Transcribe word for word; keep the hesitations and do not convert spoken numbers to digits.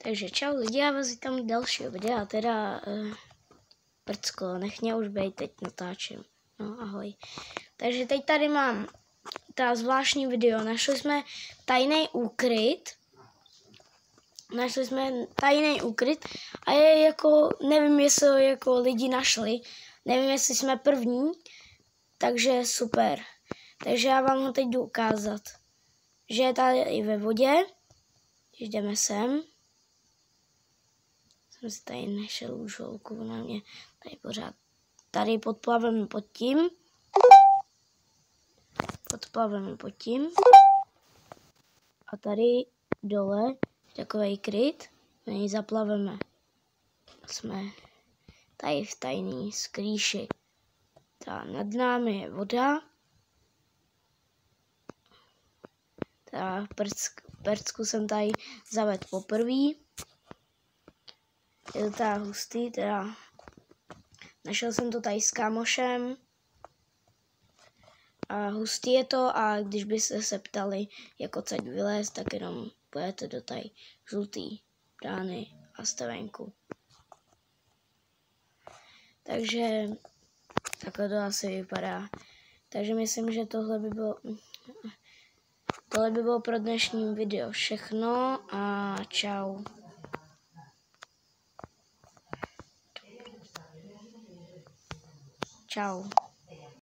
Takže čau lidi, já vás vítám dalšího videa, teda uh, prcko, nech mě už bejt, teď natáčím, no ahoj. Takže teď tady mám ta zvláštní video, našli jsme tajný úkryt, našli jsme tajný úkryt a je jako, nevím jestli jako lidi našli, nevím jestli jsme první, takže super. Takže já vám ho teď jdu ukázat, že je tady i ve vodě, když jdeme sem. Jsem si tady nešel už holku na mě, tady pořád, tady podplaveme pod tím, podplaveme pod tím a tady dole takovej kryt, my ji zaplaveme. Jsme tady v tajný skrýši. Ta nad námi je voda, ta percku jsem tady zavedl poprvé. Je to teda hustý, teda našel jsem to tady s kámošem a hustý je to a když byste se ptali, jak odsaď vylézt, tak jenom pojďte do tady žlutý brány a stavenku. Takže takhle to asi vypadá. Takže myslím, že tohle by bylo, tohle by bylo pro dnešní video všechno a čau. Čau.